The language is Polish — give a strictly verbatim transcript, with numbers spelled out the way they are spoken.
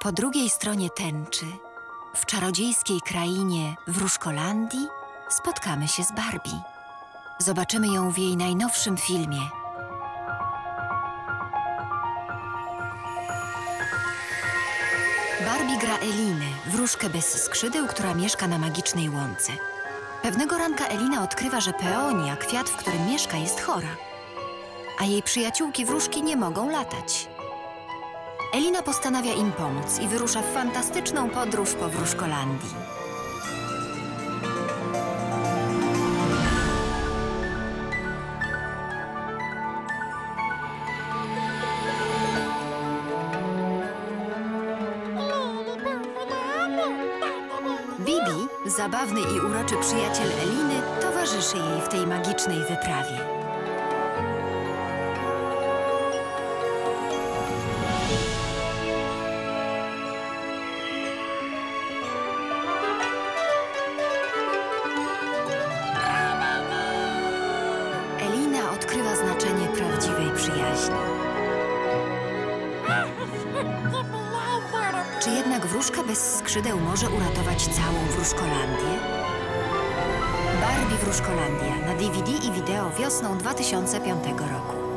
Po drugiej stronie tęczy, w czarodziejskiej krainie Wróżkolandii, spotkamy się z Barbie. Zobaczymy ją w jej najnowszym filmie. Barbie gra Elinę, wróżkę bez skrzydeł, która mieszka na magicznej łące. Pewnego ranka Elina odkrywa, że peonia, kwiat, w którym mieszka, jest chora, a jej przyjaciółki wróżki nie mogą latać. Elina postanawia im pomóc i wyrusza w fantastyczną podróż po Wróżkolandii. Bibi, zabawny i uroczy przyjaciel Eliny, towarzyszy jej w tej magicznej wyprawie. Elina odkrywa znaczenie prawdziwej przyjaźni. Czy jednak wróżka bez skrzydeł może uratować całą Wróżkolandię? Barbie Wróżkolandia na D V D i wideo wiosną dwa tysiące piątego roku.